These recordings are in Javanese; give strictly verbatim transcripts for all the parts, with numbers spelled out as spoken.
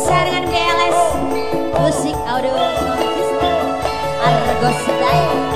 saringan B L S musik audio Argos Style.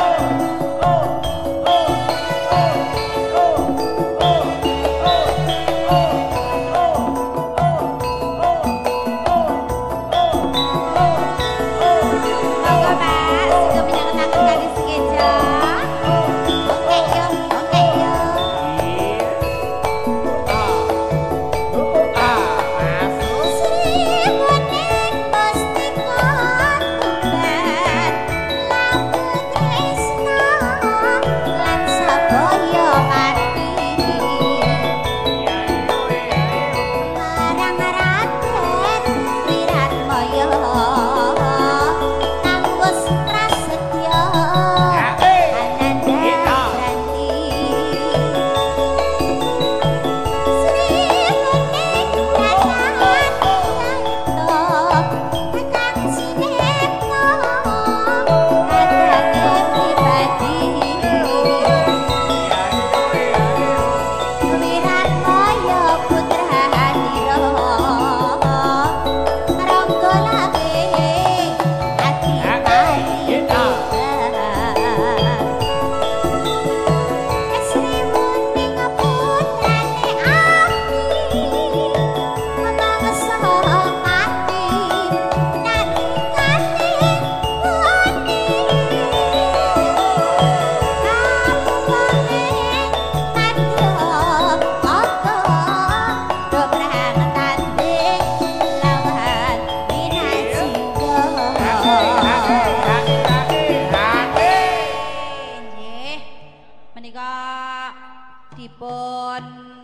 Dipun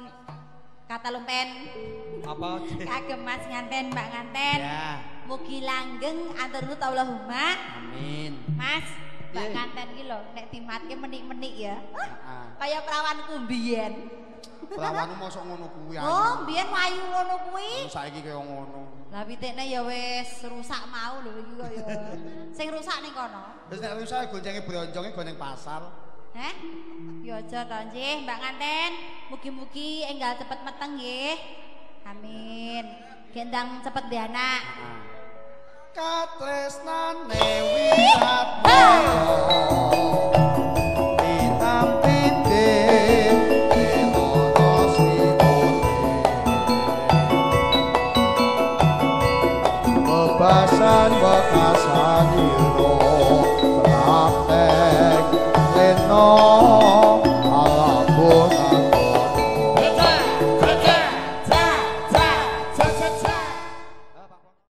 kata lumpen apa kagem Mas nganten Mbak nganten ya. Mugi langgeng atur nuwun Allahumma Amin. Mas Mbak Ye. nganten iki lho nek dimatke menik-menik ya Heeh. kaya perawanku mbiyen Perawanmu mosok ngono kuwi ayu. oh mbiyen wayu ngono kuwi Saiki kaya ngono. lah pitikne ya wis rusak mau lho iki kok ya sing rusak ning kono Wis nek rusak goncenge bronjonge go ning pasar. Heh? Ya aja to nggih, Mbak Nganten. Mugi-mugi enggal cepet meteng nggih. Amin. Gendang cepet di anak. Katresnane wiratmu.